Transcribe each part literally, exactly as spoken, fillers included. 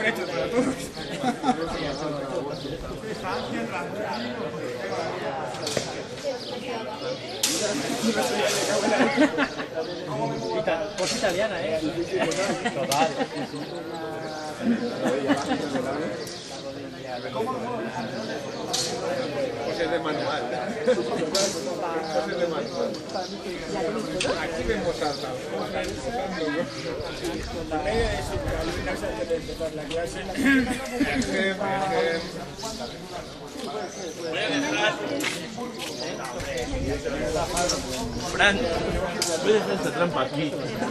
haber hecho para todos. Pues italiana, ¿eh? Total. Pues es de manual. Pues es de manual. Aquí vemos salsa. En medio de su Carolina antes de empezar la clase. Fran, puedes hacer esta trampa aquí.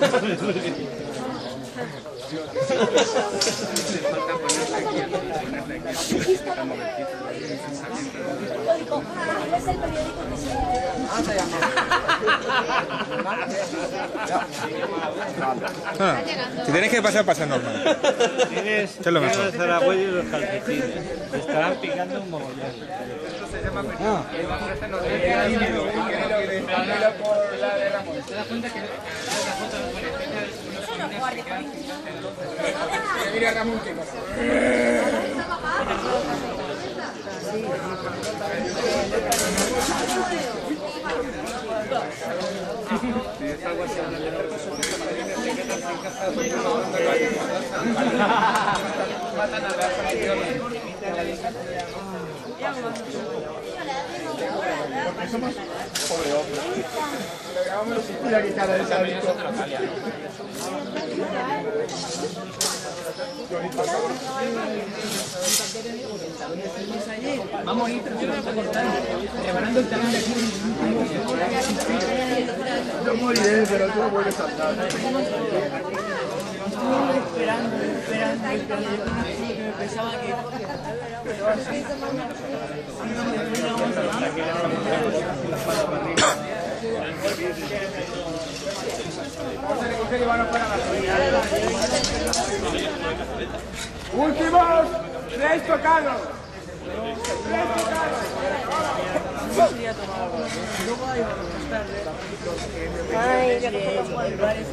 Ah, si tienes que pasar, pasa normal. Tienes es lo mejor. el zaragoyo y los calcetines. Te estarán picando un mogollón. Ah. Por la de Ramón. ¿Te das cuenta que la foto de Le diré a Ramón que pasa. Porque somos pobre hombre. Lo grabamos la que cara de sádico. Vamos a ir preparando el talón de aquí. Yo moriré, pero tú no vuelves a andar. Esperando, esperando, esperando. Pensaba que... Últimos tres tocados. Tres tocados. Ay, ya que estamos en lugares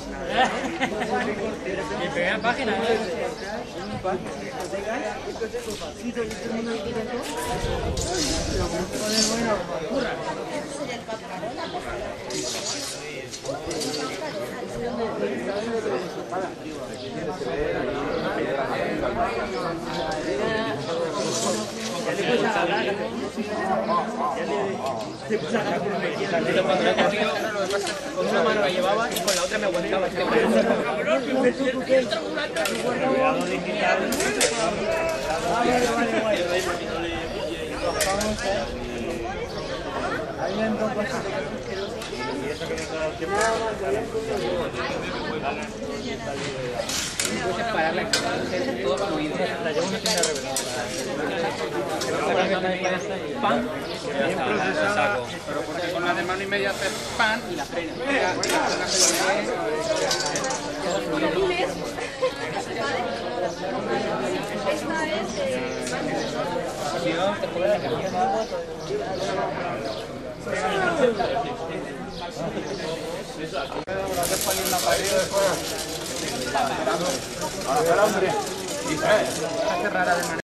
Mi primera página, ¿eh? Con una mano la llevaba y con la otra me aguantaba. Puedes parar la cámara, todo fluido. La llevo una tienda revelada. Pan, pero porque con la de mano y media haces pan y la frena. Ahora, hombre. Hace rara de manera.